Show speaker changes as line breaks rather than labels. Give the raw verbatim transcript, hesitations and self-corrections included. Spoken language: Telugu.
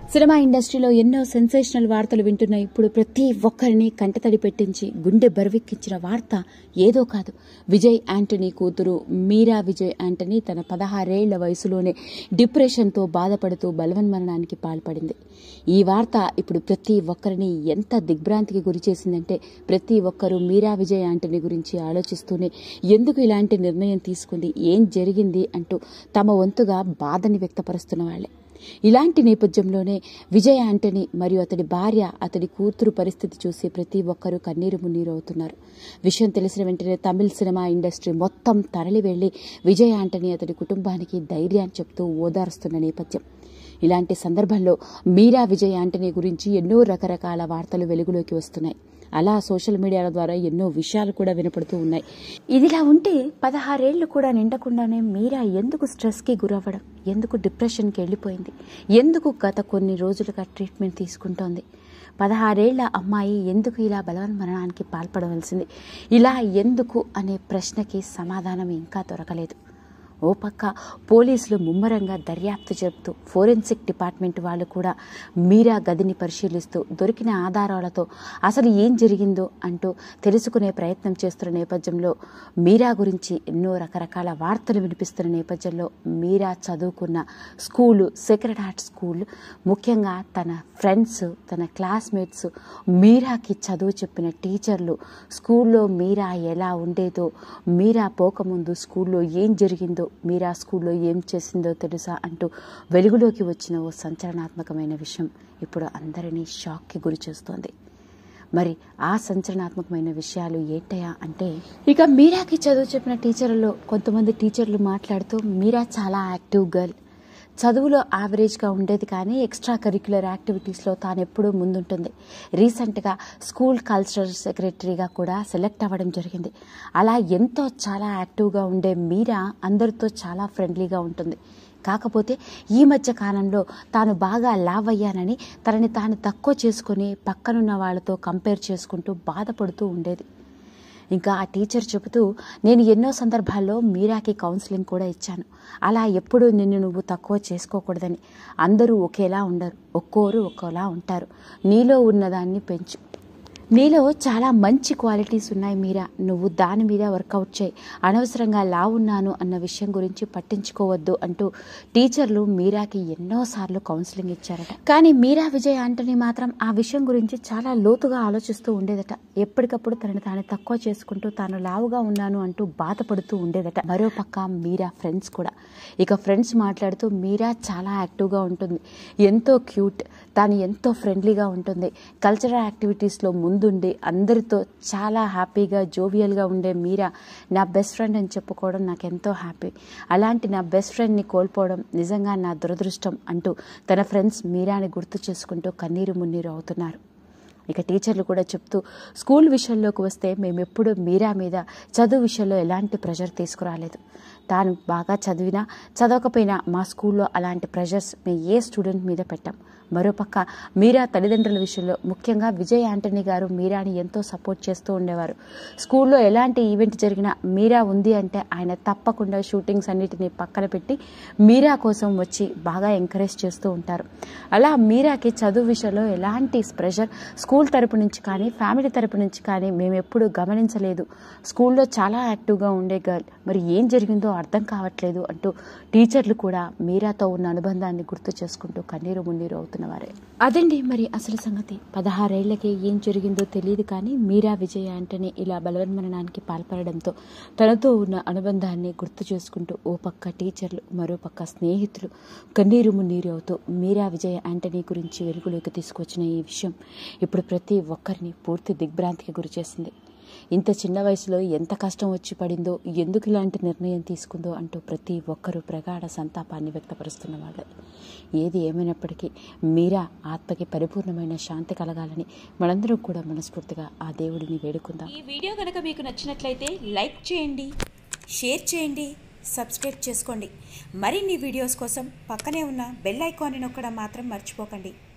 సినిమా ఇండస్ట్రీలో ఎన్నో సెన్సేషనల్ వార్తలు వింటున్న ఇప్పుడు ప్రతి ఒక్కరిని కంటతడి పెట్టించి గుండె బరువెక్కించిన వార్త ఏదో కాదు. విజయ్ యాంటనీ కూతురు మీరా విజయ్ యాంటనీ తన పదహారేళ్ల వయసులోనే డిప్రెషన్తో బాధపడుతూ బలవన్మరణానికి పాల్పడింది. ఈ వార్త ఇప్పుడు ప్రతి ఒక్కరిని ఎంత దిగ్భ్రాంతికి గురి చేసిందంటే ప్రతి ఒక్కరూ మీరా విజయ్ యాంటనీ గురించి ఆలోచిస్తూనే ఎందుకు ఇలాంటి నిర్ణయం తీసుకుంది, ఏం జరిగింది అంటూ తమ వంతుగా బాధని వ్యక్తపరుస్తున్న వాళ్లే. ఇలాంటి నేపథ్యంలోనే విజయ్ యాంటనీ మరియు అతడి భార్య, అతడి కూతురు పరిస్థితి చూసి ప్రతి ఒక్కరూ కన్నీరు మున్నీరు అవుతున్నారు. విషయం తెలిసిన వెంటనే తమిళ సినిమా ఇండస్ట్రీ మొత్తం తరలి వెళ్లి విజయ్ యాంటనీ అతడి కుటుంబానికి ధైర్యాన్ని చెప్తూ ఓదారుస్తున్న నేపథ్యం. ఇలాంటి సందర్భంలో మీరా విజయ్ యాంటనీ గురించి ఎన్నో రకరకాల వార్తలు వెలుగులోకి వస్తున్నాయి. అలా సోషల్ మీడియాల ద్వారా ఎన్నో విషయాలు కూడా వినపడుతూ ఉన్నాయి. ఇదిలా ఉంటే పదహారేళ్లు కూడా నిండకుండానే మీరా ఎందుకు స్ట్రెస్కి గురవ్వడం, ఎందుకు డిప్రెషన్కి వెళ్ళిపోయింది, ఎందుకు గత కొన్ని రోజులుగా ట్రీట్మెంట్ తీసుకుంటోంది, పదహారేళ్ల అమ్మాయి ఎందుకు ఇలా బలవన్మరణానికి పాల్పడవలసింది, ఇలా ఎందుకు అనే ప్రశ్నకి సమాధానం ఇంకా దొరకలేదు. ఓ పక్క పోలీసులు ముమ్మరంగా దర్యాప్తు జరుపుతూ ఫోరెన్సిక్ డిపార్ట్మెంట్ వాళ్ళు కూడా మీరా గదిని పరిశీలిస్తూ దొరికిన ఆధారాలతో అసలు ఏం జరిగిందో అంటూ తెలుసుకునే ప్రయత్నం చేస్తున్న నేపథ్యంలో మీరా గురించి ఎన్నో రకరకాల వార్తలు వినిపిస్తున్న నేపథ్యంలో మీరా చదువుకున్న స్కూలు సేక్రెడ్ హార్ట్ స్కూల్, ముఖ్యంగా తన ఫ్రెండ్స్, తన క్లాస్మేట్స్, మీరాకి చదువు చెప్పిన టీచర్లు, స్కూల్లో మీరా ఎలా ఉండేదో, మీరా పోకముందు స్కూల్లో ఏం జరిగిందో, మీరా స్కూల్లో ఏం చేసిందో తెలుసా అంటూ వెలుగులోకి వచ్చిన ఓ సంచలనాత్మకమైన విషయం ఇప్పుడు అందరినీ షాక్కి గురి చేస్తోంది. మరి ఆ సంచలనాత్మకమైన విషయాలు ఏంటయా అంటే, ఇక మీరాకి చదువు చెప్పిన టీచర్లలో కొంతమంది టీచర్లు మాట్లాడుతూ మీరా చాలా యాక్టివ్ గర్ల్, చదువులో యావరేజ్గా ఉండేది కానీ ఎక్స్ట్రా కరిక్యులర్ యాక్టివిటీస్లో తాను ఎప్పుడూ ముందుంటుంది, రీసెంట్గా స్కూల్ కల్చరల్ సెక్రటరీగా కూడా సెలెక్ట్ అవ్వడం జరిగింది. అలా ఎంతో చాలా యాక్టివ్గా ఉండే మీరా అందరితో చాలా ఫ్రెండ్లీగా ఉంటుంది. కాకపోతే ఈ మధ్య కాలంలో తాను బాగా లావ్ అయ్యానని తనని తాను తక్కువ చేసుకుని పక్కనున్న వాళ్ళతో కంపేర్ చేసుకుంటూ బాధపడుతూ ఉండేది. ఇంకా ఆ టీచర్ చెబుతూ, నేను ఎన్నో సందర్భాల్లో మీరాకి కౌన్సిలింగ్ కూడా ఇచ్చాను, అలా ఎప్పుడూ నిన్ను నువ్వు తక్కువ చేసుకోకూడదని, అందరూ ఒకేలా ఉండరు, ఒక్కోరు ఒక్కోలా ఉంటారు, నీలో ఉన్నదాన్ని పెంచు, నీలో చాలా మంచి క్వాలిటీస్ ఉన్నాయి మీరా, నువ్వు దాని మీద వర్కౌట్ చేయి, అనవసరంగా లా ఉన్నాను అన్న విషయం గురించి పట్టించుకోవద్దు అంటూ టీచర్లు మీరాకి ఎన్నోసార్లు కౌన్సిలింగ్ ఇచ్చారట. కానీ మీరా విజయ్ యాంటనీ మాత్రం ఆ విషయం గురించి చాలా లోతుగా ఆలోచిస్తూ ఉండేదట. ఎప్పటికప్పుడు తనని తాను తక్కువ చేసుకుంటూ తాను లావుగా ఉన్నాను అంటూ బాధపడుతూ ఉండేదట. మరోపక్క మీరా ఫ్రెండ్స్ కూడా, ఇక ఫ్రెండ్స్ మాట్లాడుతూ మీరా చాలా యాక్టివ్గా ఉంటుంది, ఎంతో క్యూట్, తాను ఎంతో ఫ్రెండ్లీగా ఉంటుంది, కల్చరల్ యాక్టివిటీస్లో ముందుండి అందరితో చాలా హ్యాపీగా జోవియల్గా ఉండే మీరా నా బెస్ట్ ఫ్రెండ్ అని చెప్పుకోవడం నాకు ఎంతో హ్యాపీ, అలాంటి నా బెస్ట్ ఫ్రెండ్ని కోల్పోవడం నిజంగా నా దురదృష్టం అంటూ తన ఫ్రెండ్స్ మీరాని గుర్తు చేసుకుంటూ కన్నీరు మున్నీరు అవుతున్నారు. ఇక టీచర్లు కూడా చెప్తూ, స్కూల్ విషయంలోకి వస్తే మేమెప్పుడు మీరా మీద చదువు విషయంలో ఎలాంటి ప్రెషర్ తీసుకురాలేదు, తాను బాగా చదివినా చదవకపోయినా మా స్కూల్లో అలాంటి ప్రెషర్స్ మేము ఏ స్టూడెంట్ మీద పెట్టాం. మరోపక్క మీరా తల్లిదండ్రుల విషయంలో ముఖ్యంగా విజయ్ యాంటనీ గారు మీరాని ఎంతో సపోర్ట్ చేస్తూ ఉండేవారు. స్కూల్లో ఎలాంటి ఈవెంట్ జరిగినా మీరా ఉంది అంటే ఆయన తప్పకుండా షూటింగ్స్ అన్నిటినీ పక్కన పెట్టి మీరా కోసం వచ్చి బాగా ఎంకరేజ్ చేస్తూ ఉంటారు. అలా మీరాకి చదువు విషయంలో ఎలాంటి ప్రెషర్ స్కూల్ తరపు నుంచి కానీ ఫ్యామిలీ తరపు నుంచి కానీ మేము ఎప్పుడూ గమనించలేదు, స్కూల్లో చాలా యాక్టివ్గా ఉండే గర్ల్, మరి ఏం జరిగిందో అర్థం కావట్లేదు అంటూ టీచర్లు కూడా మీరాతో ఉన్న అనుబంధాన్ని గుర్తు చేసుకుంటూ కన్నీరు మున్నీరు అవుతున్నారు. అదండి మరి అసలు సంగతి. పదహారేళ్లకే ఏం జరిగిందో తెలియదు కానీ మీరా విజయ్ యాంటనీ ఇలా బలవన్మరణానికి పాల్పడడంతో తనతో ఉన్న అనుబంధాన్ని గుర్తు చేసుకుంటూ ఓ పక్క టీచర్లు, మరో పక్క స్నేహితులు కన్నీరు మున్నీరు అవుతూ మీరా విజయ్ యాంటనీ గురించి వెలుగులోకి తీసుకొచ్చిన ఈ విషయం ఇప్పుడు ప్రతి ఒక్కరిని పూర్తి దిగ్భ్రాంతికి గురి చేసింది. ఇంత చిన్న వయసులో ఎంత కష్టం వచ్చి పడిందో, ఎందుకు ఇలాంటి నిర్ణయం తీసుకుందో అంటూ ప్రతి ఒక్కరూ ప్రగాఢ సంతాపాన్ని వ్యక్తపరుస్తున్న వాళ్ళు. ఏది ఏమైనప్పటికీ మీరా ఆత్మకి పరిపూర్ణమైన శాంతి కలగాలని మనందరం కూడా మనస్ఫూర్తిగా ఆ దేవుడిని వేడుకుందాం.
ఈ వీడియో కనుక మీకు నచ్చినట్లయితే లైక్ చేయండి, షేర్ చేయండి, సబ్స్క్రైబ్ చేసుకోండి. మరిన్ని వీడియోస్ కోసం పక్కనే ఉన్న బెల్ ఐకాన్ని నొక్కడం మాత్రం మర్చిపోకండి.